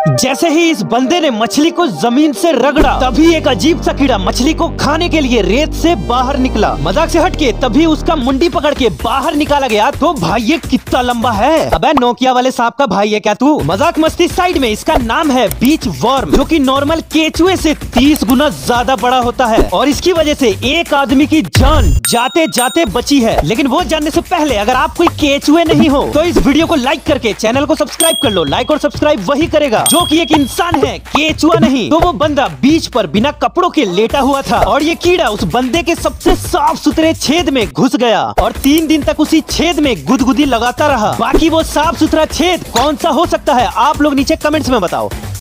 जैसे ही इस बंदे ने मछली को जमीन से रगड़ा, तभी एक अजीब सा कीड़ा मछली को खाने के लिए रेत से बाहर निकला। मजाक से हटके तभी उसका मुंडी पकड़ के बाहर निकाला गया। तो भाई ये कितना लंबा है? अबे नोकिया वाले सांप का भाई है क्या तू? मजाक मस्ती साइड में, इसका नाम है बीच वर्म, जो कि नॉर्मल केचुए से 30 गुना ज्यादा बड़ा होता है और इसकी वजह से एक आदमी की जान जाते जाते बची है। लेकिन वो जानने से पहले अगर आप कोई केचुए नहीं हो तो इस वीडियो को लाइक करके चैनल को सब्सक्राइब कर लो। लाइक और सब्सक्राइब वही करेगा जो कि एक इंसान है, केचुआ नहीं। तो वो बंदा बीच पर बिना कपड़ों के लेटा हुआ था और ये कीड़ा उस बंदे के सबसे साफ सुथरे छेद में घुस गया और 3 दिन तक उसी छेद में गुदगुदी लगाता रहा। बाकी वो साफ सुथरा छेद कौन सा हो सकता है, आप लोग नीचे कमेंट्स में बताओ।